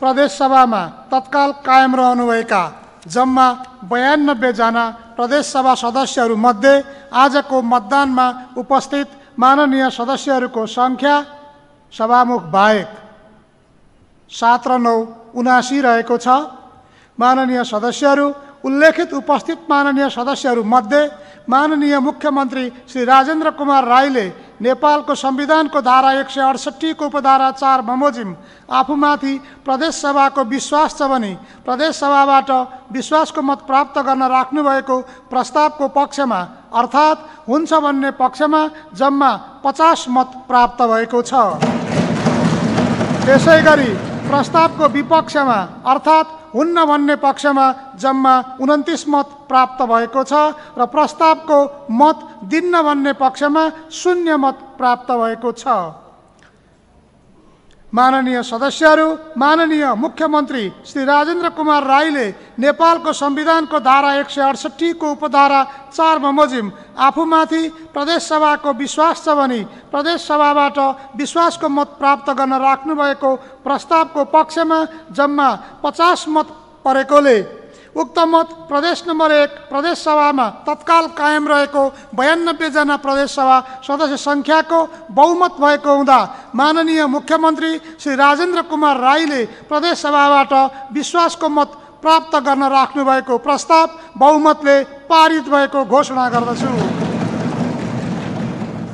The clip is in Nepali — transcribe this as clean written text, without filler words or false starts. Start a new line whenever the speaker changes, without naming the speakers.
प्रदेशसभामा तत्काल कायम रहनुभएका जम्मा 92 जना प्रदेशसभा सदस्यहरूमध्ये आजको मतदानमा उपस्थित माननीय सदस्यहरूको सङ्ख्या सभामुख बाहेक 7 र 9 79 रहेको छ। माननीय सदस्यहरू उल्लेखित उपस्थित माननीय सदस्यहरूमध्ये माननीय मुख्यमन्त्री श्री राजेन्द्र कुमार राईले नेपालको संविधानको धारा 168 को उपधारा 4 बमोजिम आफूमाथि प्रदेशसभाको विश्वास छ भनी प्रदेशसभाबाट विश्वासको मत प्राप्त गर्न राख्नुभएको प्रस्तावको पक्षमा अर्थात् हुन्छ भन्ने पक्षमा जम्मा 50 मत प्राप्त भएको छ। त्यसैगरी प्रस्तावको विपक्षमा अर्थात् हुन्न भन्ने पक्षमा जम्मा 29 मत प्राप्त भएको छ र प्रस्तावको मत दिन्न भन्ने पक्षमा 0 मत प्राप्त भएको छ। माननीय सदस्यहरू माननीय मुख्यमन्त्री श्री राजेन्द्र कुमार राईले नेपालको संविधानको धारा 168 को उपधारा 4 बमोजिम आफूमाथि प्रदेशसभाको विश्वास छ भनी प्रदेशसभाबाट विश्वासको मत प्राप्त गर्न राख्नुभएको प्रस्तावको पक्षमा जम्मा 50 मत परेकोले उक्त मत प्रदेश नम्बर 1 प्रदेशसभामा तत्काल कायम रहेको 92 जना प्रदेशसभा सदस्य सङ्ख्याको बहुमत भएको हुँदा माननीय मुख्यमन्त्री श्री राजेन्द्र कुमार राईले प्रदेशसभाबाट विश्वासको मत प्राप्त गर्न राख्नुभएको प्रस्ताव बहुमतले पारित भएको घोषणा गर्दछु।